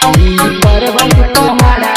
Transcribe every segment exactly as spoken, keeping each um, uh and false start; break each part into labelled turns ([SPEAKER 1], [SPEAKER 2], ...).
[SPEAKER 1] पर्वत पहाड़ा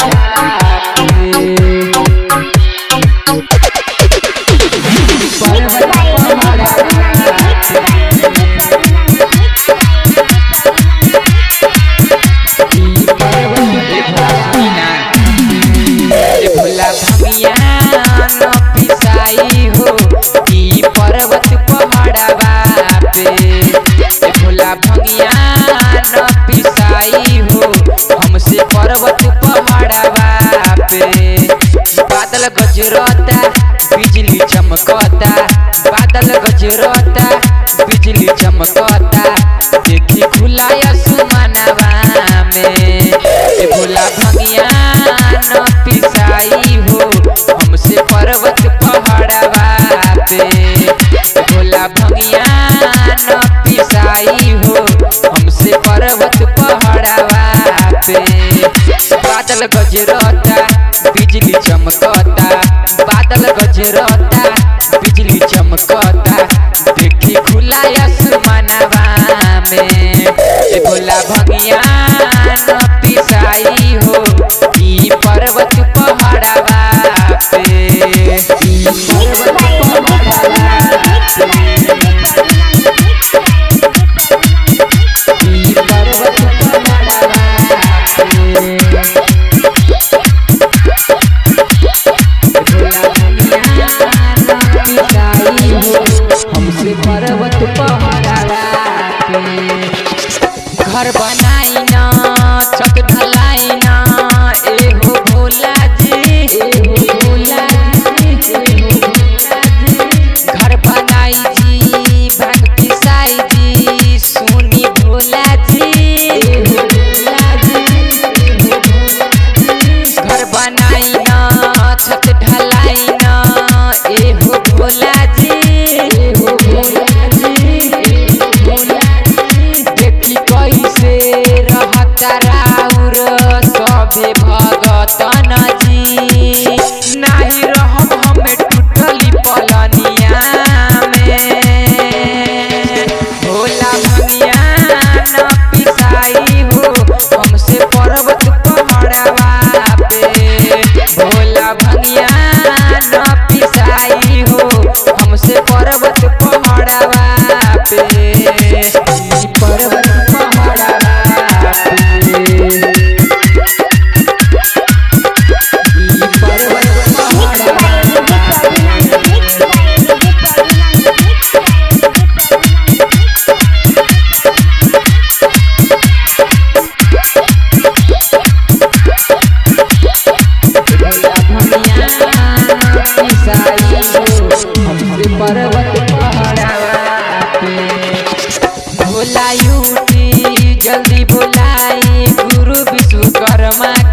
[SPEAKER 1] भोला भंगिया न पिसाई हो ई पर्वत पहाड़वा पे। भोला भंगिया न पिसाई हो हमसे पर्वत पहाड़वा पे। बादल गजरता बिजली चमकता, बादल गजरता बिजली चमकता, देखी खुला आसमानवा में। भोला भंगिया न पिसाई हो हमसे पर्वत पहाड़वा पे। भोला भंगिया न पिसाई हो हमसे पर्वत पहाड़वा पे। बादल गजरता बिजली चमकता, बादल गजरता बिजली चमकता, देखी खुला आसमानवा में। भोला भंगिया न पिसाई हो ई पर्वत पहाड़वा पे। पर्वत पहाड़वा ई पर्वत पहाड़वा भोला भंगिया न पिसाई हो हमसे पर्वत पहाड़वा पे। घर बनाई ना छत ढलाई ना एहो भोला जी, एहो भोला जी, एहो भोला जी। घर बनाई जी भांग पिसाई जी सुनी भोला जी, एहो भोला जी, एहो भोला जी। घर बनाई ना छत ढलाई ना एहो भोला जी, एहो भोला जी, एहो भोला जी। देखी कैसे रहता राउर सभे भगतन जी, नाही रहब हमें टूटली पलनिया में। भोला भंगिया न पिसाई हो हमसे पर्वत पहाड़वा पे। भोला भंगिया न पिसाई हो हमसे पर्वत पहाड़वा पे। पर्वत पहाड़वा पे ई पर्वत पहाड़वा भोला भंगिया न पिसाई हो हमसे पर्वत पहाड़वा पे। भोला यूटी जल्दी बुलाई गुरु विश्वकर्मा